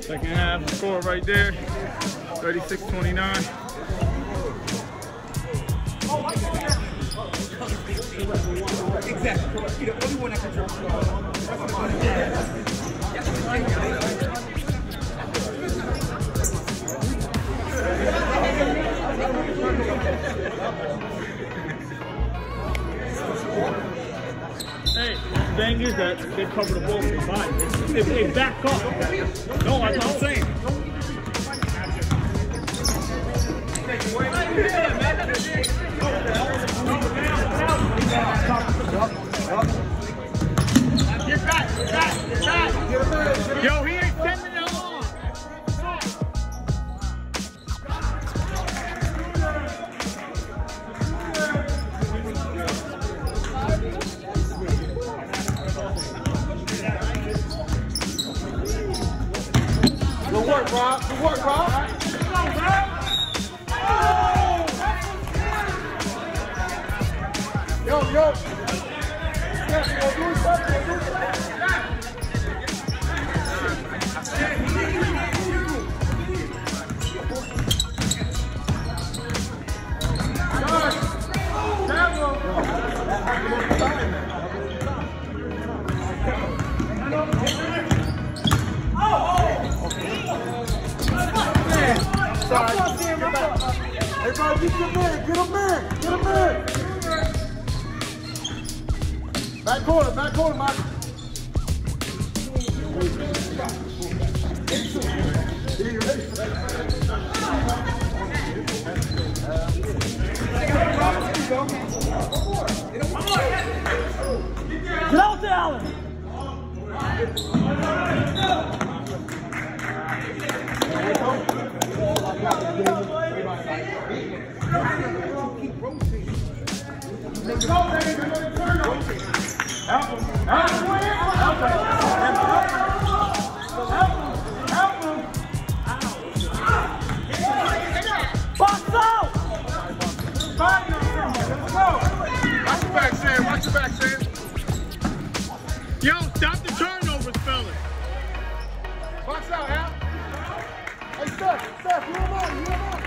Second half score right there, 36-29. Exactly. You're the only one that can drop. Hey, the thing is that they cover the ball from behind. If they back up, no, that's what I'm saying. Get back. Yo, he ain't sending it on. Good work, Rob. Good work, Rob. Yo. Yeah, go do it, everybody, get him in. Back corner, Mike. Get out there, Allen. Watch your back, Sam. Yo, stop the turnovers, fellas. Box out, Al. Hey, Steph, you him on.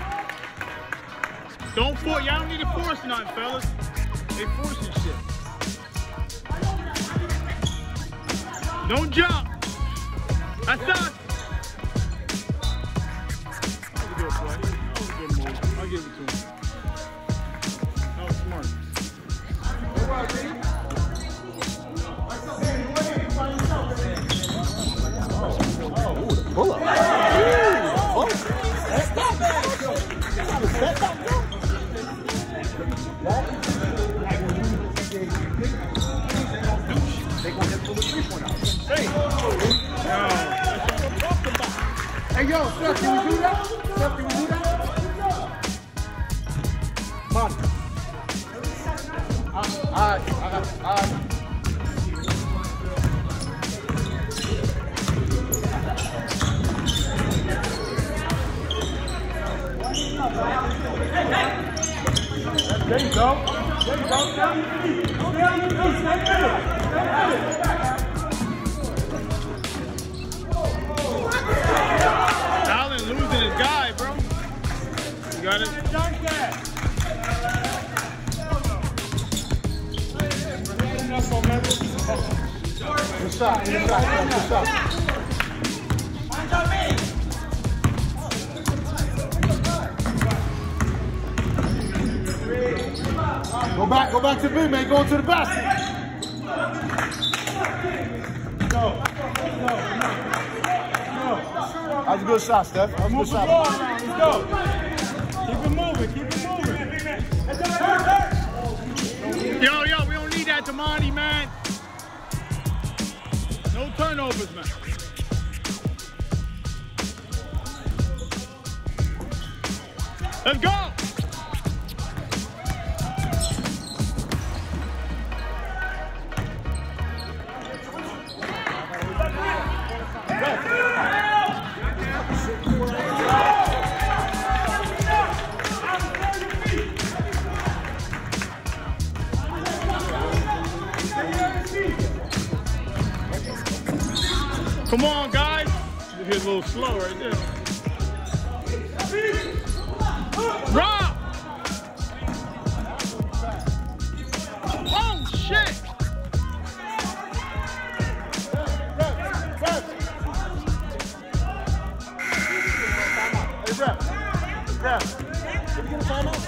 Don't force. Y'all don't need to force nothing, fellas. They forcing shit. Don't jump. That's us. That was a good play. That was a good move. I'll give it to him. That was smart. Pull up. Hey, yo, Steph, can we do that? Come on. All right. There you go. Allen losing his guy, bro. You got it? Good shot. Go back to B, man. Go to the basket. No. That's a good shot, Steph. That's a good shot. Let's go. Keep it moving. Yo, we don't need that, Damani, man. No turnovers, man. Let's go. Come on, guys. get a little slow right there. Rob! Oh, shit! Hey, ref. Ref. Did we get a timeout?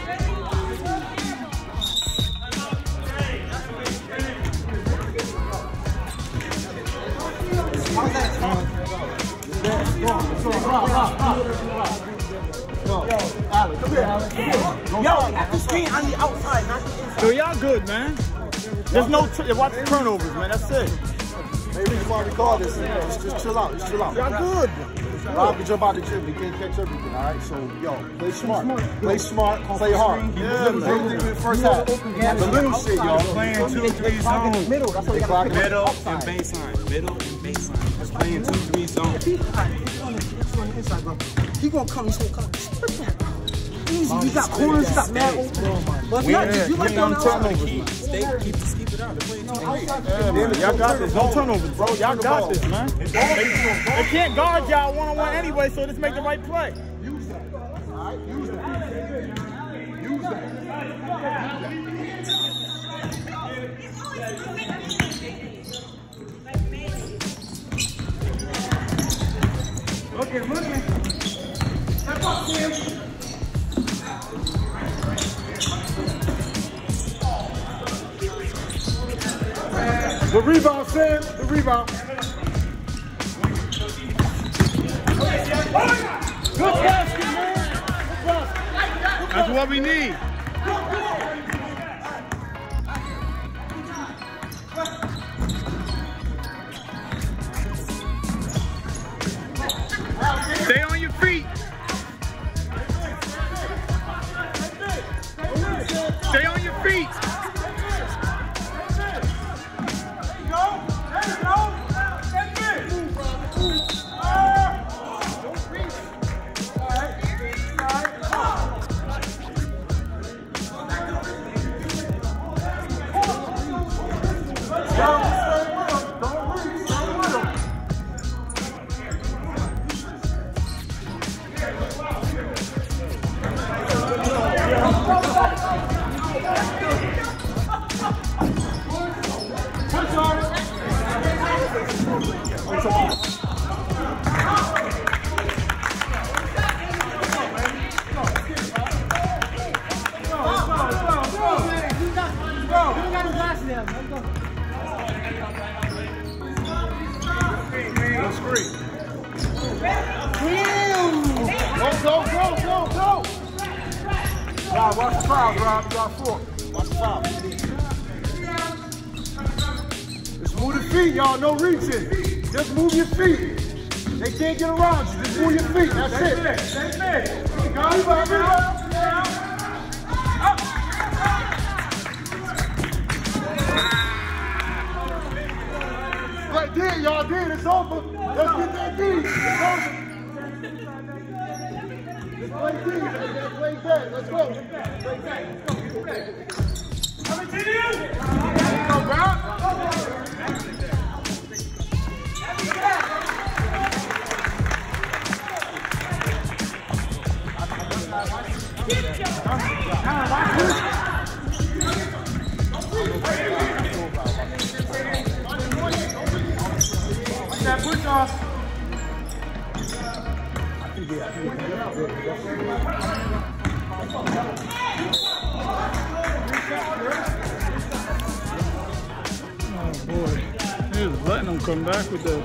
Yo, at the screen on the outside, not the inside. Yo, y'all good, man. There's no watch the turnovers, man. That's it. Maybe you want to call this. Just chill out. Just chill out. Y'all good. Rob can jump out the gym. He can't catch everything, all right? So, yo, play smart. Play smart. Play hard. Yeah, man. Same thing with first half. The little shit, y'all. Playing 2-3 zones. Middle, that's what we got. Middle and baseline. Middle and baseline. Just playing 2-3 zones. He gonna come, he's gonna come. Easy, we got corners, we got mad open. But it's not just, you like on the turnovers. Keep it out. They're playing 2-3. Y'all got this. No turnovers, bro. Y'all got this, man. They can't guard y'all one-on-one anyway, so just make the right play. Use that. All right? Use that. Use that. Okay, looking. Step up, Sam. The rebound, Sam. The rebound. Good basket, man. Good basket. That's what we need. Stay on your feet. Stay on your feet. Rob, watch the foul, Rob. You got 4. Watch the foul. Just move the feet, y'all. No reaching. Just move your feet. They can't get around you. Just move your feet. That's it. Right there, y'all did. It's over. Let's get that D. It's over. Let's play D. Let's play that. Let's go. Coming to you. Let's go, Brown. That push off. Oh boy. He was letting them come back with the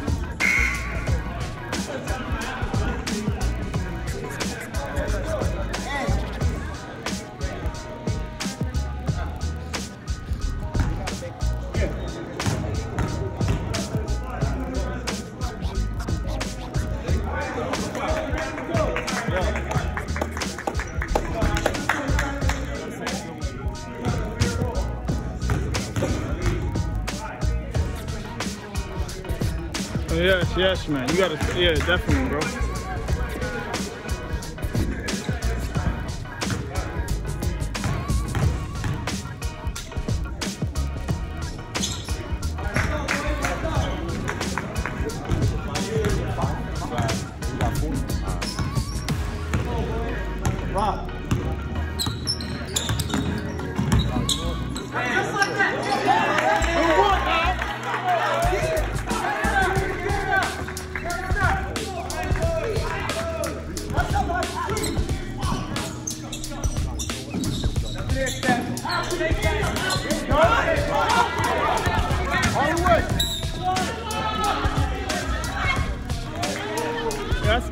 Yes, man. You gotta, yeah, definitely, bro.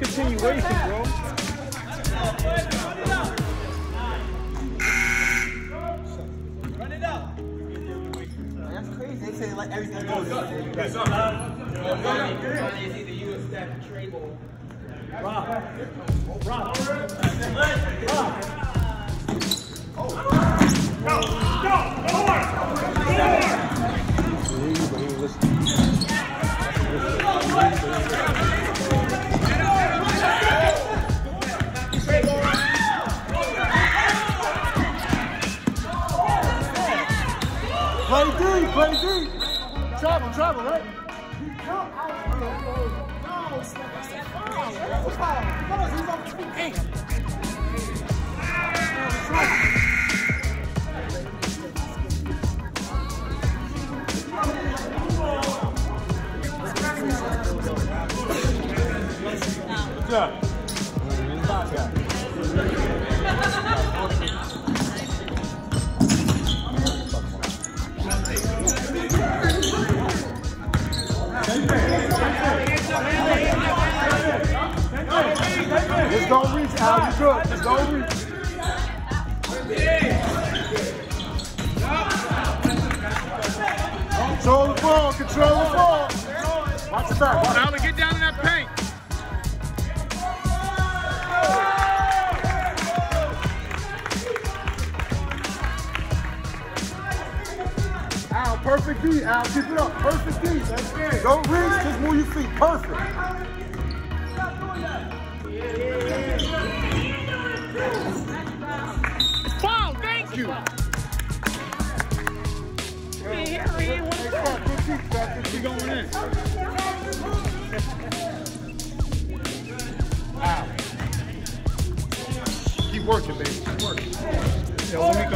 continuation, bro. That's crazy. They say like everything goes. Play D. Travel, right? Good job. Just don't reach, Al. You good. Just don't reach. Control the ball. Watch the back. Now to get down in that paint. Al, perfect D. Al, keep it up. Perfect D. That's good. Don't reach, just move your feet. Perfect. Foul, thank you. We going in. Al. Keep working, baby. Keep working. Yo, let me